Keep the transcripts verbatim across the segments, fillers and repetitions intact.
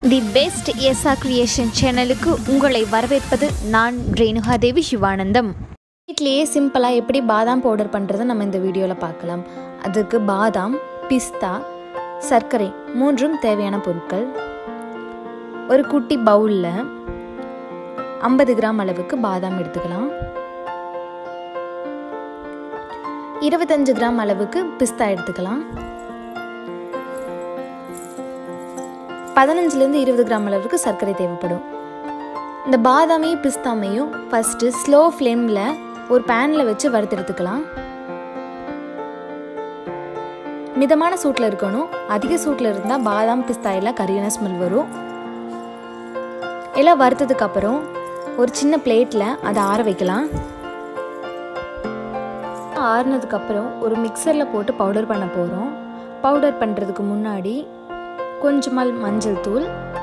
The best எஸ்ஆ creation சேனலுக்கு உங்களை வரவேற்பது நான் ரேணுகாதேவி சிவானந்தம். வீட்டிலேயே சிம்பிளாக எப்படி பாதாம் பவுடர் பண்ணுறது நம்ம இந்த வீடியோவில் பார்க்கலாம். அதுக்கு பாதாம், பிஸ்தா, சர்க்கரை மூன்றும் தேவையான பொருட்கள். ஒரு குட்டி பவுலில் ஐம்பது கிராம் அளவுக்கு பாதாம் எடுத்துக்கலாம். இருபத்தஞ்சு கிராம் அளவுக்கு பிஸ்தா எடுத்துக்கலாம். பதினஞ்சுலேருந்து இருபது கிராம் அளவுக்கு சர்க்கரை தேவைப்படும். இந்த பாதாமையும் பிஸ்தாமையும் ஃபஸ்ட்டு ஸ்லோ ஃப்ளேமில் ஒரு பேனில் வச்சு வறுத்தெடுத்துக்கலாம். மிதமான சூட்டில் இருக்கணும். அதிக சூட்டில் இருந்தால் பாதாம் பிஸ்தா எல்லாம் கரியான ஸ்மெல் வரும். எல்லாம் வறுத்ததுக்கப்புறம் ஒரு சின்ன பிளேட்டில் அதை ஆற வைக்கலாம். ஆறுனதுக்கப்புறம் ஒரு மிக்சரில் போட்டு பவுடர் பண்ண போகிறோம். பவுடர் பண்ணுறதுக்கு முன்னாடி கொஞ்சமாக மஞ்சள் தூள்,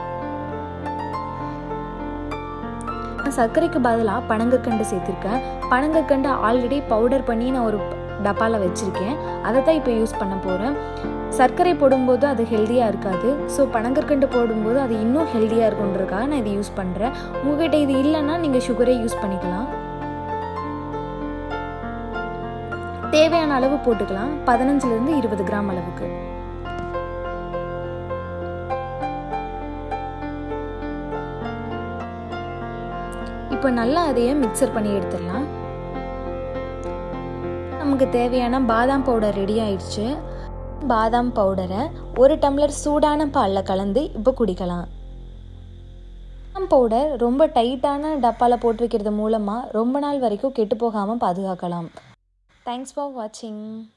சர்க்கரைக்கு பதிலாக பனங்கற்கண்டு சேர்த்துருக்கேன். பனங்கற்கண்டு ஆல்ரெடி பவுடர் பண்ணி நான் ஒரு டப்பாவில் வச்சுருக்கேன். அதை தான் இப்போ யூஸ் பண்ண போகிறேன். சர்க்கரை போடும்போது அது ஹெல்த்தியாக இருக்காது. ஸோ பனங்கற்கண்டு போடும்போது அது இன்னும் ஹெல்த்தியாக இருக்குன்றதுக்காக நான் இதை யூஸ் பண்ணுறேன். உங்கள்கிட்ட இது இல்லைன்னா நீங்கள் சுகரே யூஸ் பண்ணிக்கலாம். தேவையான அளவு போட்டுக்கலாம். பதினஞ்சுலேருந்து இருபது கிராம் அளவுக்கு. இப்போ நல்லா அதையே மிக்சர் பண்ணி எடுத்துடலாம். நமக்கு தேவையான பாதாம் பவுடர் ரெடி ஆயிடுச்சு. பாதாம் பவுடரை ஒரு டம்ளர் சூடான பாலில் கலந்து இப்போ குடிக்கலாம். பாதாம் பவுடர் ரொம்ப டைட்டான டப்பாவில் போட்டு வைக்கிறது மூலமாக ரொம்ப நாள் வரைக்கும் கெட்டு போகாமல் பாதுகாக்கலாம். தேங்க்ஸ் ஃபார் வாட்சிங்.